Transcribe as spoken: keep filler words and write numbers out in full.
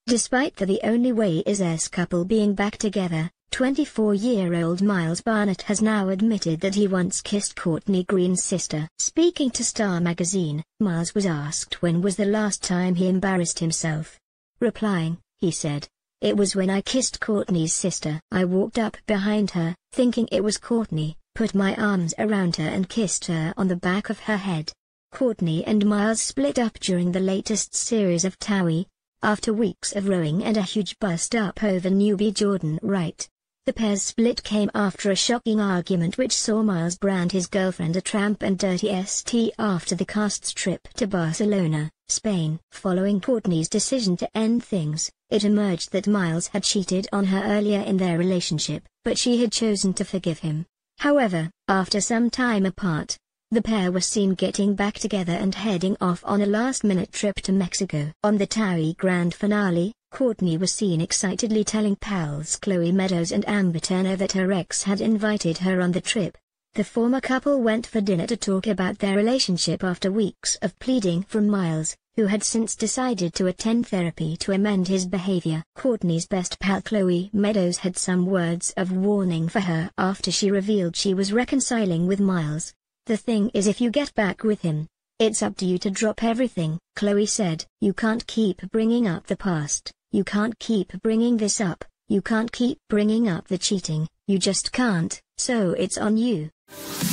Despite the The Only Way Is Us couple being back together, twenty-four-year-old Myles Barnett has now admitted that he once kissed Courtney Green's sister. Speaking to Star magazine, Myles was asked when was the last time he embarrassed himself. Replying, he said, "It was when I kissed Courtney's sister. I walked up behind her, thinking it was Courtney, put my arms around her and kissed her on the back of her head." Courtney and Myles split up during the latest series of TOWIE, after weeks of rowing and a huge bust-up over newbie Jordan Wright. The pair's split came after a shocking argument which saw Myles brand his girlfriend a tramp and dirty S T after the cast's trip to Barcelona, Spain. Following Courtney's decision to end things, it emerged that Myles had cheated on her earlier in their relationship, but she had chosen to forgive him. However, after some time apart, the pair were seen getting back together and heading off on a last-minute trip to Mexico. On the TOWIE grand finale, Courtney was seen excitedly telling pals Chloe Meadows and Amber Turner that her ex had invited her on the trip. The former couple went for dinner to talk about their relationship after weeks of pleading from Myles, who had since decided to attend therapy to amend his behavior. Courtney's best pal Chloe Meadows had some words of warning for her after she revealed she was reconciling with Myles. "The thing is, if you get back with him, it's up to you to drop everything," Chloe said. "You can't keep bringing up the past, you can't keep bringing this up, you can't keep bringing up the cheating, you just can't, so it's on you."